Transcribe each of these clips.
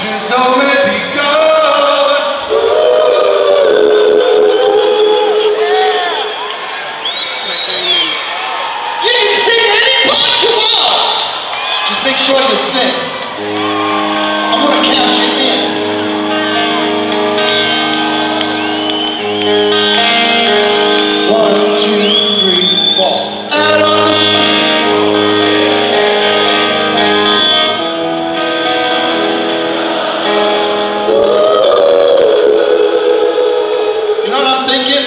since only begun. You can sing any part you want. Just make sure you sing. I'm gonna count you in. One, two, three, four. Out on the street. You know what I'm thinking?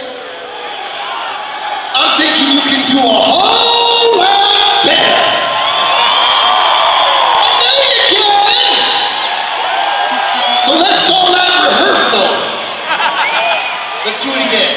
I'm thinking you can do a whole lot better. I know you can. So let's go to rehearsal. Let's do it again.